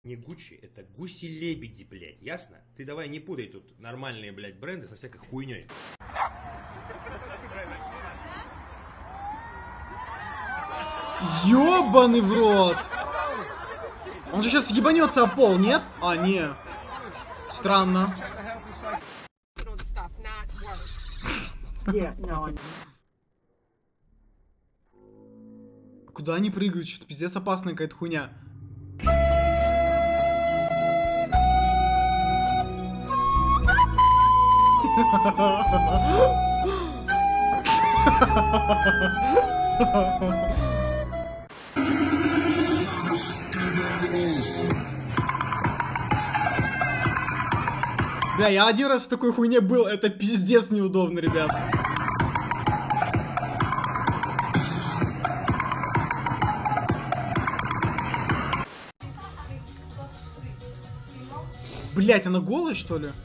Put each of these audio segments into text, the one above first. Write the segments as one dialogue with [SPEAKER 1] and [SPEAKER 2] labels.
[SPEAKER 1] не Гуччи, это гуси-лебеди, блядь, ясно? Ты давай не путай тут нормальные, блядь, бренды со всякой хуйней.
[SPEAKER 2] Ёбаный в рот! Он же сейчас ебанется о пол, нет? А, не. Странно. Куда они прыгают? Что-то пиздец опасная какая-то хуйня. Бля, я один раз в такой хуйне был, это пиздец неудобно, ребят. Блять, она голая, что ли?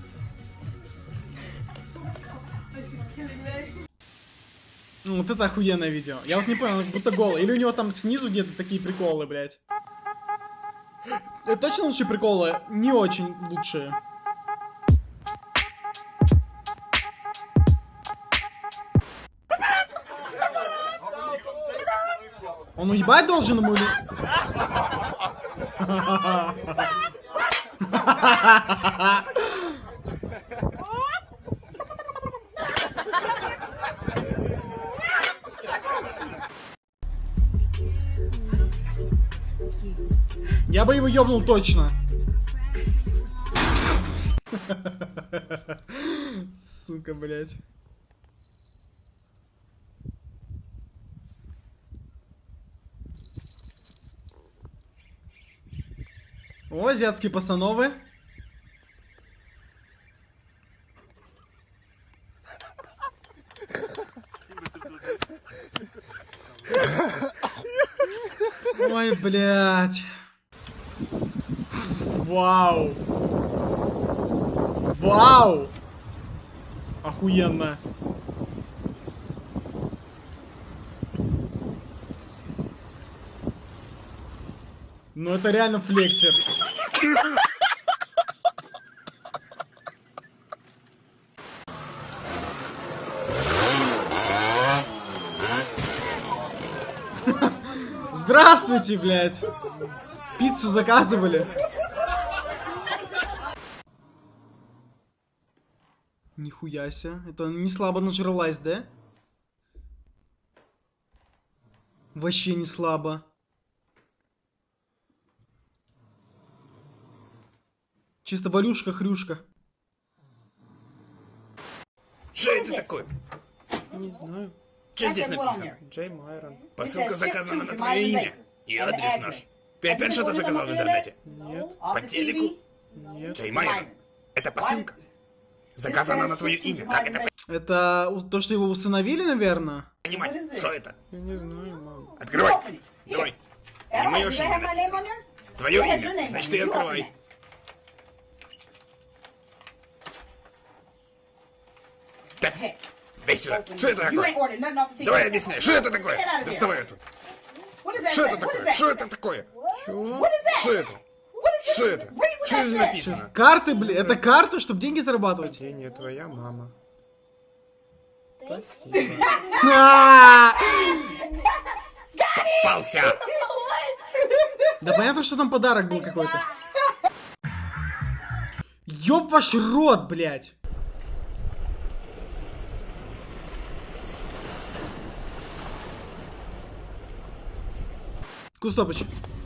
[SPEAKER 2] Ну, вот это охуенное видео. Я вот не понял, она как будто голая. Или у него там снизу где-то такие приколы, блять. Это точно лучшие приколы? Не очень лучшие. Он уебать должен ему или... Я бы его ёбнул точно. Сука, блядь. О, азиатские постановы. Ой, блядь. Вау. Вау. Охуенно. Ну это реально флексер. Здравствуйте, блядь. Пиццу заказывали. Нихуя себе. Это не слабо нажралась, да? Вообще не слабо. Чисто валюшка-хрюшка.
[SPEAKER 3] Что это такое?
[SPEAKER 4] Не знаю.
[SPEAKER 3] Что здесь написано?
[SPEAKER 4] Джей Майрон.
[SPEAKER 3] Посылка заказана на твое имя. И адрес наш. Ты опять что-то заказал в интернете?
[SPEAKER 4] Нет.
[SPEAKER 3] По телеку?
[SPEAKER 4] Нет.
[SPEAKER 3] Джей Майрон. Это посылка. Заказана на твое имя. Как это
[SPEAKER 2] Это то, что его усыновили, наверное?
[SPEAKER 3] понимать? Что это?
[SPEAKER 4] Я не знаю, мам.
[SPEAKER 3] Открывай. Давай. Не мое имя написано. Твое имя. Значит, ты открывай. Так, дай сюда. Что это такое? Давай объясняй. Что это такое? Доставай это. Что это такое? Что это такое?
[SPEAKER 4] Чего?
[SPEAKER 3] Что это? Что это? Что здесь написано?
[SPEAKER 2] Карты, блин. Это карта, чтобы деньги зарабатывать.
[SPEAKER 4] Деньги твоя мама. Спасибо.
[SPEAKER 2] А!
[SPEAKER 3] Попался!
[SPEAKER 2] Да понятно, что там подарок был какой-то. Ёб ваш рот, блядь. Кустопыч.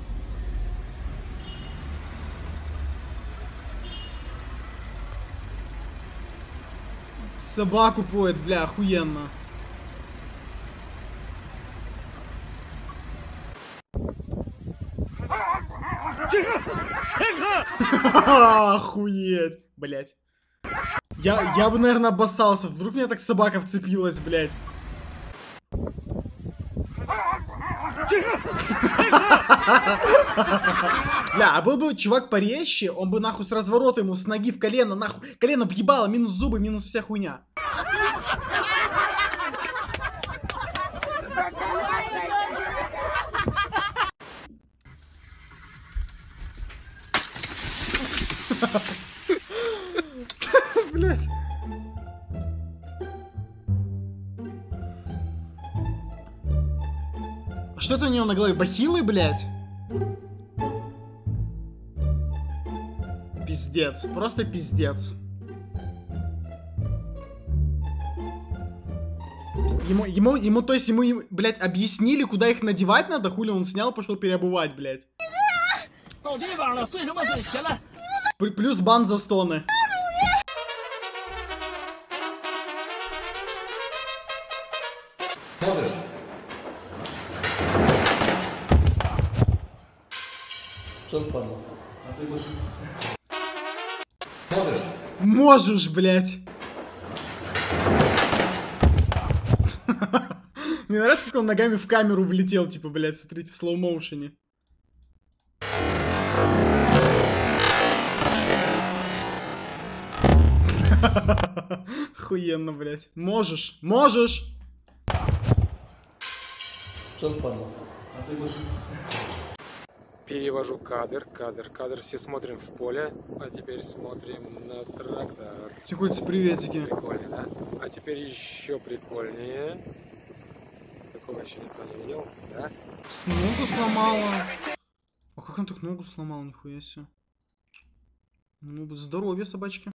[SPEAKER 2] Собаку поет, бля, охуенно. Охуеть, блядь. Я бы, наверное, обоссался. Вдруг меня так собака вцепилась, блядь. Бля, а был бы чувак порезче, он бы нахуй с разворота ему с ноги в колено, нахуй. Колено въебало, минус зубы, минус вся хуйня. Блять. А что это у него на голове? Бахилы, блять? Пиздец. Просто пиздец. То есть ему, блядь, объяснили, куда их надевать надо, хули он снял, пошел переобувать, блядь. Плюс бан за стоны.
[SPEAKER 5] Что спадало?
[SPEAKER 2] Можешь, блядь. Мне нравится, как он ногами в камеру влетел, типа, блядь, смотрите, в слоу-моушене. Охуенно, блядь. Можешь, можешь.
[SPEAKER 5] Что спадало?
[SPEAKER 4] Перевожу кадр. Все смотрим в поле. А теперь смотрим на трактор.
[SPEAKER 2] Секундочку, приветики.
[SPEAKER 4] Прикольно, да? А теперь еще прикольнее. Такого еще никто не видел, да?
[SPEAKER 2] Ногу сломала. А как он так ногу сломал, нихуя себе. Ну, здоровье собачки.